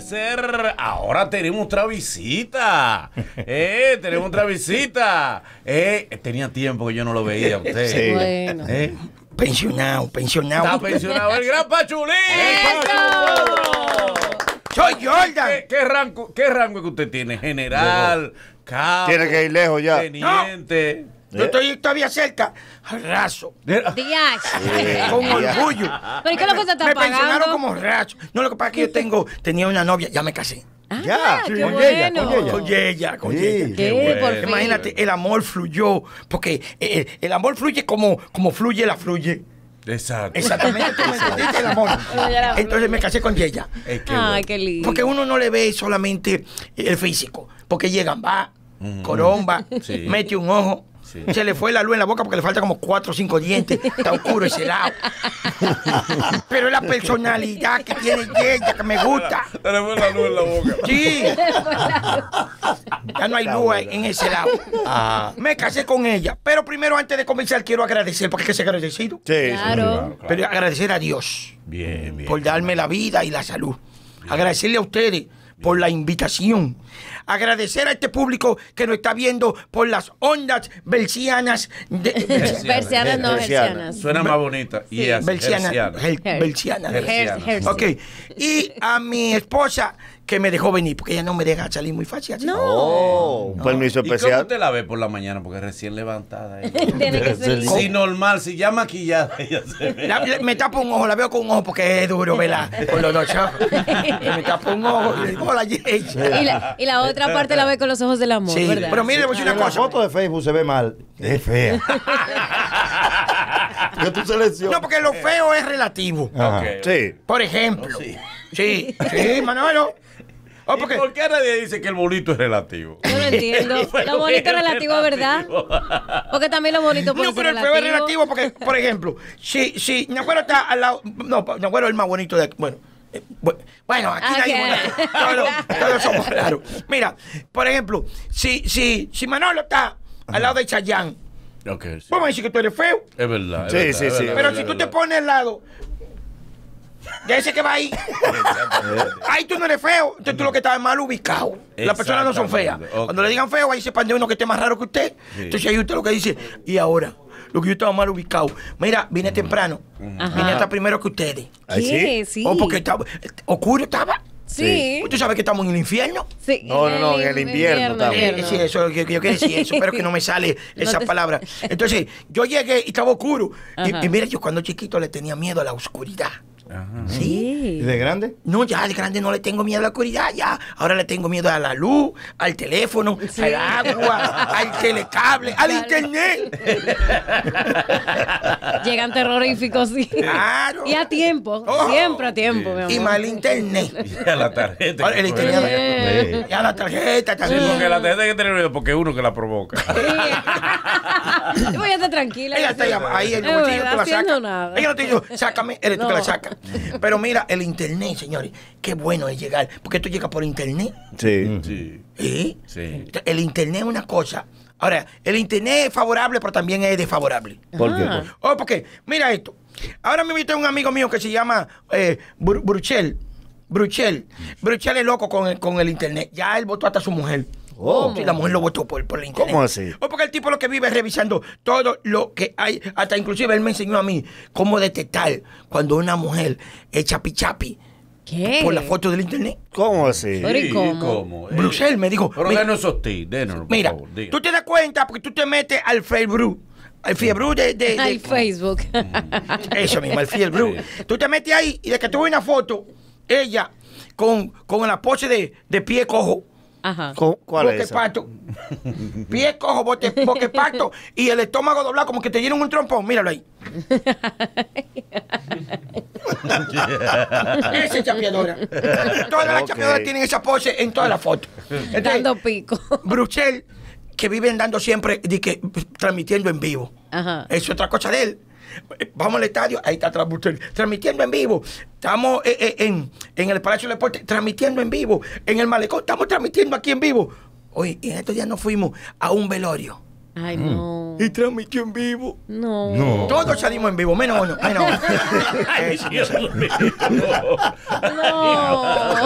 ser. Ahora tenemos otra visita. Tenemos otra visita. Tenía tiempo que yo no lo veía a usted. Sí. Bueno. Pensionado. Está pensionado el gran Pachulín. Soy Jordan. ¿Qué rango que usted tiene? General, cabo, Tiene que ir lejos ya. teniente. Yo estoy todavía cerca. Raso. Díaz. Con orgullo. ¿Pero qué es lo que se está Me pensionaron pagando? como raso. No, lo que pasa es que tenía una novia, ya me casé. Ya, Qué con bueno. Con ella. Sí. ¿Qué? Por fin. Imagínate, el amor fluyó. Porque el amor fluye como fluye la fluye. Exacto. Exactamente. ¿Tú me entendiste? El amor. Entonces me casé con ella. Ay, qué lindo. Porque uno no le ve solamente el físico. Porque llegan, va, coromba, Sí. mete un ojo. Sí. Se le fue la luz en la boca porque le falta como 4 o 5 dientes. Está oscuro ese lado. Pero es la personalidad que tiene ella que me gusta. Se le fue la luz en la boca. Sí. Ya no hay luz en ese lado. Me casé con ella. Pero primero, antes de comenzar, quiero agradecer, porque hay que ser agradecido. Sí, Claro. Pero agradecer a Dios Bien. por darme la vida y la salud. Agradecerle a ustedes por la invitación. Agradecer a este público que nos está viendo por las ondas bercianas. Bercianas, no hercianas. Suena más bonita. Sí. Bercianas. Hercianas. Hercianas. Ok. Y a mi esposa que me dejó venir, porque ella no me deja salir muy fácil. Así. No. Oh, un permiso ¿Y cómo especial. usted la ve por la mañana? Porque recién levantada. Tiene que ser. Si normal, si ya maquillada, ella se ve. Me tapo un ojo, la veo con un ojo porque es duro, ¿verdad? Con los dos ojos. Me tapo un ojo y le digo, hola, Yeya. Y la otra parte la ve con los ojos del amor, Sí, ¿verdad? pero mire, le voy a decir En una la cosa. foto de Facebook se ve mal. Es fea. Que tú seleccionas. No, porque lo feo es relativo. Ajá. Ok. Sí. Por ejemplo. Sí. Sí, Manolo. ¿Y por qué nadie dice que el bonito es relativo? Yo no entiendo. Lo bonito es relativo, ¿verdad? Porque también lo bonito puede No, ser pero el feo es relativo porque, por ejemplo, si Nagüero está al lado. No, Nagüero es el más bonito de aquí. Bueno, aquí nadie es bonito. Todos somos raros. Mira, por ejemplo, si Manolo está al lado de Chayanne, Ok, sí. vamos a decir que tú eres feo. Es verdad. Sí, es sí, verdad, sí. es Pero verdad, si es tú te verdad. pones al lado de ese que va ahí, ahí tú no eres feo. Entonces tú lo que estás mal ubicado. Las personas no son feas. Exactamente, ok. Cuando le digan feo, ahí sepan de uno que esté más raro que usted. Sí. Entonces ahí usted lo que dice, y ahora, lo que yo estaba mal ubicado. Mira, vine temprano. Vine hasta primero que ustedes. Ahí ¿Qué? Sí. Oh, porque estaba, oscuro estaba. Sí. ¿Tú sabes que estamos en el infierno? Sí. No, en el invierno también. Sí, eso, yo quiero decir eso, pero que no me sale esa te- palabra. Entonces, yo llegué y estaba oscuro. Ajá. Y mira, yo cuando chiquito le tenía miedo a la oscuridad. Ajá. ¿Sí? ¿Y de grande? No, ya de grande no le tengo miedo a la oscuridad, ya. Ahora le tengo miedo a la luz, al teléfono, al agua, al telecable, al internet. Llegan terroríficos, sí. Claro. Y a tiempo. Oh. Siempre a tiempo, mi amor. Y más el internet. Y a la tarjeta. Ahora, el internet. Eh. Y a la tarjeta Sí, también. porque la tarjeta hay que tener miedo porque es uno que la provoca. Yo voy a estar tranquila. Ella está ahí en el Es bolsillo, verdad, tú la haciendo sacas. nada. Ella no te dijo, sácame, eres tú que No. la sacas. Pero mira, el internet, señores, qué bueno es llegar. Porque tú llegas por internet. Sí. Sí. ¿Sí? Sí. El internet es una cosa. Ahora, el internet es favorable, pero también es desfavorable. ¿Por qué? Ajá. Oh, porque, mira esto. Ahora me invitó un amigo mío que se llama Bruchel. Bruchel es loco con el internet. Ya él votó hasta a su mujer. Oh. Sí, la mujer lo votó por el internet. ¿Cómo así? Oh, porque el tipo lo que vive es revisando todo lo que hay. Hasta inclusive él me enseñó a mí cómo detectar cuando una mujer es chapi ¿Qué? por la foto del internet. ¿Cómo así? Pero ¿y cómo? Bruchel me dijo. Pero mira, denos esos tips, denos, por mira, favor, diga. tú te das cuenta porque tú te metes al Facebook. Al Fiebru de Al Facebook. eso mismo, el Fiebru. Sí. Tú te metes ahí y de que tú ves una foto, ella con la pose de pie cojo. Ajá. ¿Cuál es esa? Boquepato. Pie cojo, boquepato. Y el estómago doblado como que te dieron un trompón. Míralo ahí. Esa es chapeadora. Todas las Ok. chapeadoras tienen esa pose en todas las fotos. Entonces, Dando pico. Bruchel, que viven dando siempre, transmitiendo en vivo. Ajá. Eso es otra cosa de él. Vamos al estadio, ahí está atrás Bruchel, transmitiendo en vivo. Estamos en el Palacio del Deporte, transmitiendo en vivo. En el Malecón, estamos transmitiendo aquí en vivo. Oye, y en estos días nos fuimos a un velorio. Ay, no. Y transmitió en vivo. No. Todos salimos en vivo, menos uno. Ay, Dios mío. No.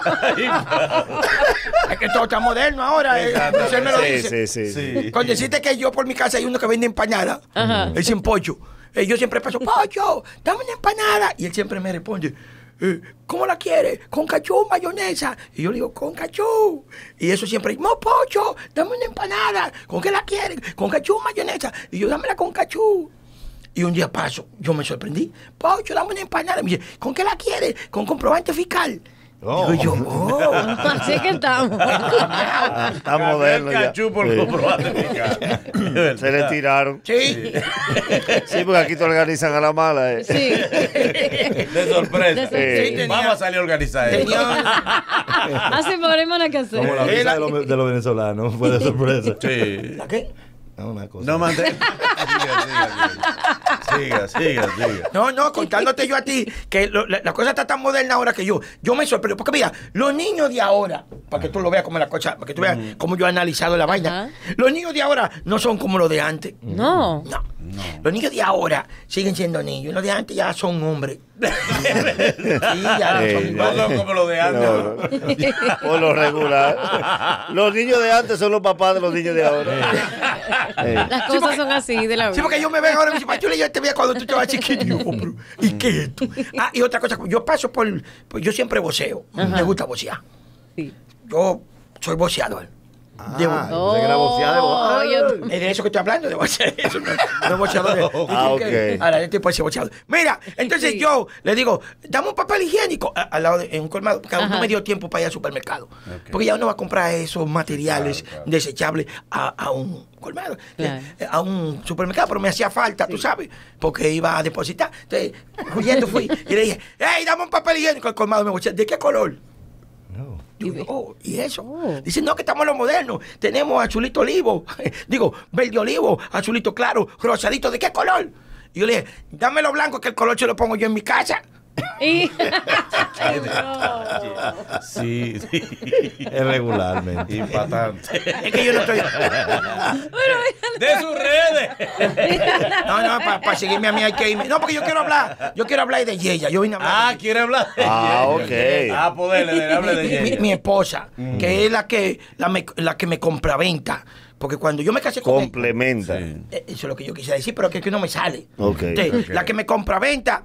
Es que todo está moderno ahora. Usted me lo dice. Sí. Con decirte que yo por mi casa hay uno que vende empanada. Ajá. Es en pollo. Yo siempre paso, pollo, dame una empanada. Y él siempre me responde, ¿cómo la quiere? ¿Con cachú, mayonesa? Y yo le digo, con cachú. Y eso siempre, no, pollo, dame una empanada. ¿Con qué la quiere? Con cachú, mayonesa. Y yo, dámela con cachú. Y un día paso, yo me sorprendí. Pollo, dame una empanada. Me dice, ¿con qué la quiere? Con comprobante fiscal. Oh. Digo yo, Así que estamos. Está moderno ya. Cachú por comprobante fiscal. Se le tiraron. Sí. Sí, porque aquí te organizan a la mala. Sí. De sorpresa. Sí, tenía- Vamos a salir a organizar esto. Así podremos nada que hacer. Como la visa de los venezolanos, fue de sorpresa. Sí. ¿La qué? No, una cosa. No mantén. Siga. No, contándote yo a ti que la cosa está tan moderna ahora que yo me sorprendo. Porque mira, los niños de ahora, para que tú lo veas como la cosa, para que tú veas cómo yo he analizado la vaina, Ajá. los niños de ahora no son como los de antes. No. No. Los niños de ahora siguen siendo niños. Los de antes ya son hombres. Sí, ya son No son como los de antes. No. Por lo regular. Los niños de antes son los papás de los niños de ahora. Las cosas son así de la vida. Sí, porque yo me veo ahora y me dicen, Pachula, yo te veía cuando tú estabas chiquito. Y yo, pero, ¿y qué es esto? Ah, y otra cosa, yo paso por yo siempre voceo. Me gusta vocear. Sí. Yo soy voceador. Oh, yo- Es de eso que estoy hablando, de vocear. Eso no voceador. Ok. Ahora, este puede ser voceador. Mira, entonces Sí. yo le digo, dame un papel higiénico al lado de en un colmado, porque aún no Ajá. me dio tiempo para ir al supermercado. Porque ya uno va a comprar esos materiales desechables a un colmado, Claro. a un supermercado, pero me hacía falta, tú sabes, porque iba a depositar. Entonces, huyendo fui y le dije, hey, dame un papel higiénico al colmado. Me voceé, ¿de qué color? Digo, oh, ¿y eso? Oh. Dicen, no, que estamos en los modernos. Tenemos azulito olivo, digo, verde olivo, azulito claro, rosadito, ¿de qué color? Y yo le dije, dámelo blanco, que el color se lo pongo yo en mi casa. Y- Sí. Es regularmente. Impatante. Es que yo no estoy... De sus redes. No, para seguirme a mí hay que irme. No, porque yo quiero hablar de ella. Yo vine a hablar Ah, de ¿quiere hablar? Ah, ok. Ah, poderle, hable de ella. mi esposa, que es la que me compraventa. Porque cuando yo me casé con ella, Complementa. Sí. eso es lo que yo quisiera decir, pero que no me sale. Ok. Entonces, la que me compraventa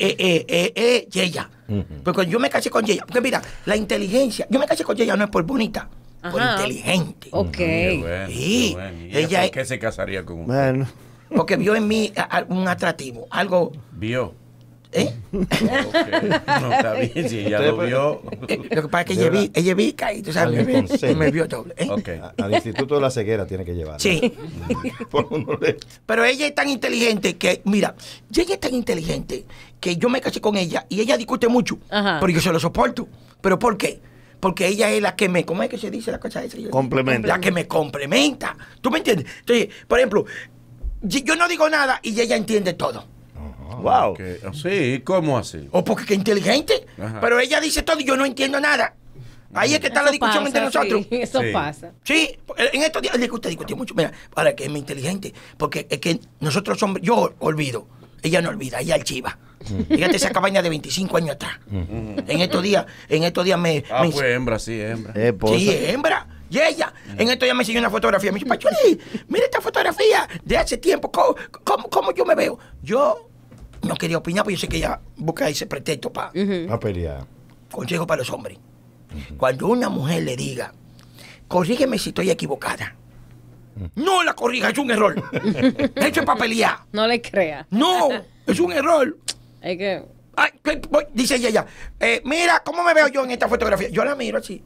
es Yeya. Porque cuando yo me casé con Yeya, porque mira, la inteligencia, yo me casé con Yeya no es por bonita, por Ajá. inteligente. Ok. Qué bueno, Sí. qué bueno. ¿Y Ella por es- qué se casaría con usted? Bueno. Porque vio en mí un atractivo, algo, Vio. ¿eh? Ok. No, está bien, si ella lo vio. Lo que pasa es que ella es vica y tú sabes, Alguien con sed. me vio doble. ¿eh? Ok. Al Instituto de la Ceguera tiene que llevar. Sí. Por uno le- Pero ella es tan inteligente que, mira, ella es tan inteligente que yo me casé con ella y ella discute mucho, Ajá. pero yo se lo soporto. ¿Pero por qué? Porque ella es la que me, ¿cómo es que se dice la cosa esa? Complementa. La que me complementa. ¿Tú me entiendes? Entonces, por ejemplo, yo no digo nada y ella entiende todo. Wow. Ok. Sí, ¿cómo así? O porque que es inteligente. Ajá. Pero ella dice todo y yo no entiendo nada. Ahí es que está la Eso discusión pasa, entre nosotros. sí, eso Sí. pasa. Sí, en estos días usted discutió mucho. Mira, ahora que es muy inteligente, porque es que nosotros hombres, yo olvido, ella no olvida, ella archiva. Fíjate esa cabaña de 25 años atrás. En estos días me... Ah, me- pues hembra, sí, hembra. Esposa. Sí, hembra. Y ella, en estos días me enseñó una fotografía. Me dice, Pachuli, mira esta fotografía de hace tiempo. ¿Cómo yo me veo? Yo no quería opinar, porque yo sé que ella busca ese pretexto para... Va a pelear. Consejo para los hombres. Cuando una mujer le diga, corrígeme si estoy equivocada. No la corrija, es un error. Eso es para pelear. No le crea. No, es un error. Hay que. Ay, dice ella, mira, ¿cómo me veo yo en esta fotografía? Yo la miro así.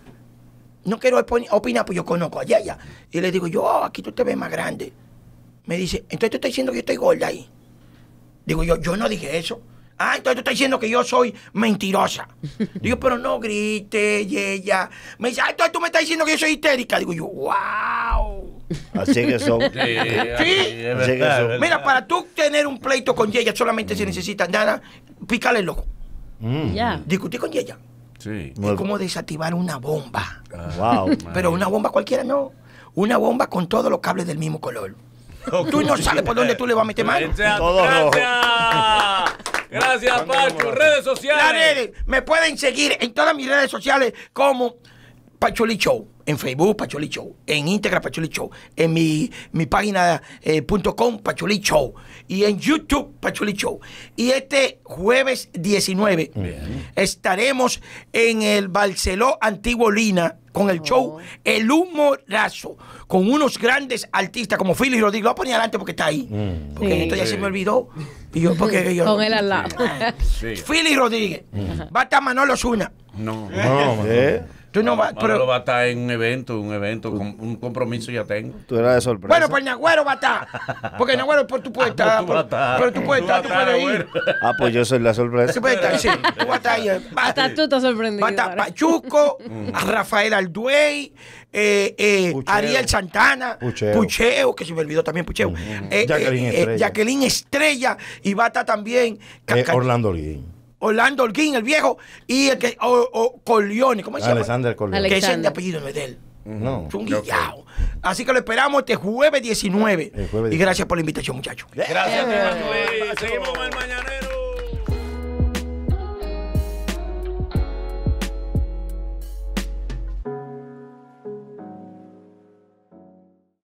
No quiero opinar, pues yo conozco a ella. Y le digo, aquí tú te ves más grande. Me dice, entonces tú estás diciendo que yo estoy gorda ahí. Digo yo no dije eso. Ah, entonces tú estás diciendo que yo soy mentirosa. Digo, pero no grite, y ella. Me dice, entonces tú me estás diciendo que yo soy histérica. Digo yo, wow. Así que son. Sí, es Así que verdad, eso- es verdad. Mira, para tú tener un pleito con ella solamente se necesita nada, pícale el ojo. Ya. Discutir con ella. Sí. Es como desactivar una bomba. Wow. Pero una bomba cualquiera no. una bomba con todos los cables del mismo color. Tú no sabes por dónde tú le vas a meter mano. Todo rojo. Gracias, Pacho. Redes sociales. Las redes, me pueden seguir en todas mis redes sociales como Pacholi Show. En Facebook, Pacholi Show. En Instagram, Pacholi Show. En mi página .com, Pacholi Show. Y en YouTube, Pacholi Show. Y este jueves 19 estaremos en el Barceló Antiguo Lina con el show El Humorazo, con unos grandes artistas como Philly Rodríguez. Lo voy a poner adelante porque está ahí. Porque Sí. esto ya se me olvidó. Y yo, porque yo, Con él al lado. Sí. Philly Rodríguez. Va a estar Manolo Zuna. No. Tú no vas, Manolo va a estar en un evento, con un compromiso ya tengo. Tú eras de sorpresa. bueno, pues Nagüero va a estar. Porque Nagüero, pues tú puedes estar. tú vas a estar. Pero tú puedes estar, tú puedes ir. Ah, pues yo soy la sorpresa. Tú puedes estar, sí. Tú vas a estar ahí. Hasta tú estás sorprendido. Va a estar ahora. Pachuco, a Rafael Alduey, Ariel Santana, Pucheo, que se me olvidó también Pucheo. Jacqueline Estrella. Y va a estar también Orlando Holguín. Orlando Holguín, el viejo, y el que Corleone, ¿cómo se llama? Alexander Corleone. Que ese es el de Alexander. apellido, no es de él. No. Es un guillao. Así que lo esperamos este jueves 19. El jueves Y gracias por la invitación, muchachos. Gracias, Pacho. Seguimos con el Mañanero.